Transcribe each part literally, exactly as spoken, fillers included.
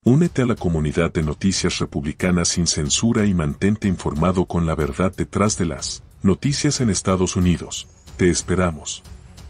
Únete a la comunidad de Noticias Republicanas sin censura y mantente informado con la verdad detrás de las noticias en Estados Unidos. Te esperamos.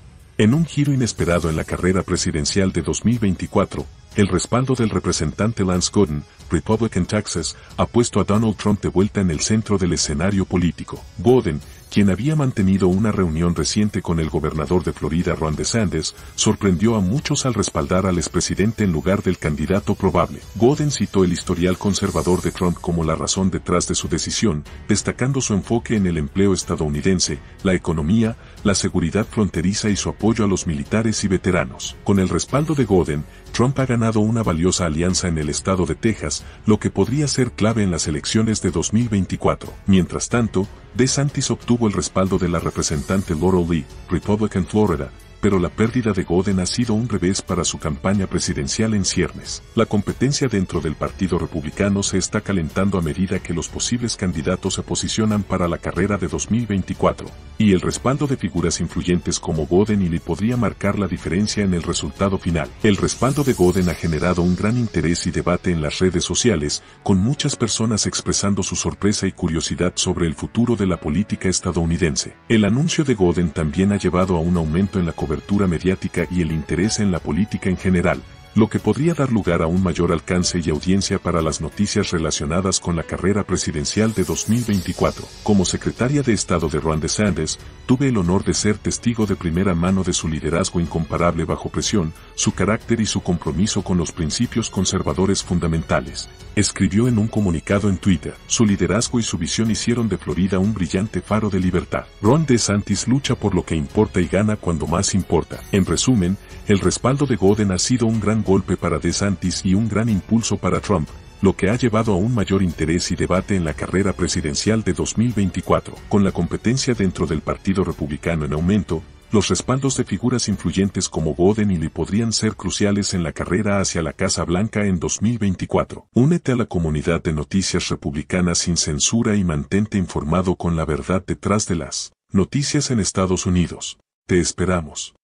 En un giro inesperado en la carrera presidencial de dos mil veinticuatro, el respaldo del representante Lance Godin, Republican Texas, ha puesto a Donald Trump de vuelta en el centro del escenario político. Godin, quien había mantenido una reunión reciente con el gobernador de Florida Ron DeSantis, sorprendió a muchos al respaldar al expresidente en lugar del candidato probable. Godin citó el historial conservador de Trump como la razón detrás de su decisión, destacando su enfoque en el empleo estadounidense, la economía, la seguridad fronteriza y su apoyo a los militares y veteranos. Con el respaldo de Godin, Trump ha ganado una valiosa alianza en el estado de Texas, lo que podría ser clave en las elecciones de dos mil veinticuatro. Mientras tanto, DeSantis obtuvo el respaldo de la representante Laurel Lee, Republican Florida, pero la pérdida de Godin ha sido un revés para su campaña presidencial en ciernes. La competencia dentro del Partido Republicano se está calentando a medida que los posibles candidatos se posicionan para la carrera de dos mil veinticuatro, y el respaldo de figuras influyentes como Godin y Lee podría marcar la diferencia en el resultado final. El respaldo de Godin ha generado un gran interés y debate en las redes sociales, con muchas personas expresando su sorpresa y curiosidad sobre el futuro de la política estadounidense. El anuncio de Godin también ha llevado a un aumento en la cobertura mediática y el interés en la política en general, lo que podría dar lugar a un mayor alcance y audiencia para las noticias relacionadas con la carrera presidencial de dos mil veinticuatro. Como secretaria de Estado de Ron DeSantis, tuve el honor de ser testigo de primera mano de su liderazgo incomparable bajo presión, su carácter y su compromiso con los principios conservadores fundamentales. Escribió en un comunicado en Twitter, su liderazgo y su visión hicieron de Florida un brillante faro de libertad. Ron DeSantis lucha por lo que importa y gana cuando más importa. En resumen, el respaldo de Godin ha sido un gran golpe para DeSantis y un gran impulso para Trump, lo que ha llevado a un mayor interés y debate en la carrera presidencial de dos mil veinticuatro. Con la competencia dentro del Partido Republicano en aumento, los respaldos de figuras influyentes como Godin y Lee podrían ser cruciales en la carrera hacia la Casa Blanca en dos mil veinticuatro. Únete a la comunidad de Noticias Republicanas sin censura y mantente informado con la verdad detrás de las noticias en Estados Unidos. Te esperamos.